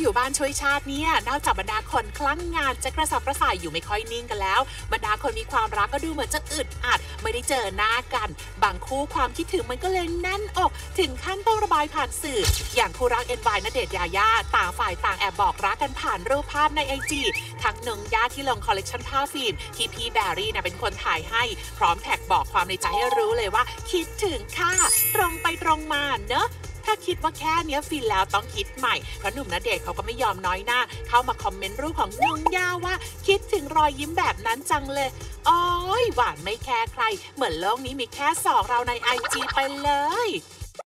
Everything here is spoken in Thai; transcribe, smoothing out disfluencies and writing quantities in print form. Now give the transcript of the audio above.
อยู่บ้านช่วยชาติเนี่ยนอกจากบรรดาคนคลั่งงานจะกระสับกระส่ายอยู่ไม่ค่อยนิ่งกันแล้วบรรดาคนมีความรักก็ดูเหมือนจะอึดอัดไม่ได้เจอหน้ากันบางคู่ความคิดถึงมันก็เลยแน่นอกถึงขั้นต้องระบายผ่านสื่ออย่างคู่รักNY ณเดชน์ยายาต่างฝ่ายต่างแอบบอกรักกันผ่านรูปภาพใน IG ทั้งน้องย่าที่ลงคอลเลกชันผ้าฟิล์มที่พี่แบรี่เป็นคนถ่ายให้พร้อมแท็กบอกความในใจให้รู้เลยว่าคิดถึงค่ะตรงไปตรงมาเนอะถ้าคิดว่าแค่นี้ฟินแล้วต้องคิดใหม่เพราะหนุ่มณเดชน์เขาก็ไม่ยอมน้อยหน้าเข้ามาคอมเมนต์รูปของน้องย่าว่าคิดถึงรอยยิ้มแบบนั้นจังเลยอ้อยหวานไม่แคร์ใครเหมือนโลกนี้มีแค่สองเราใน IG ไปเลย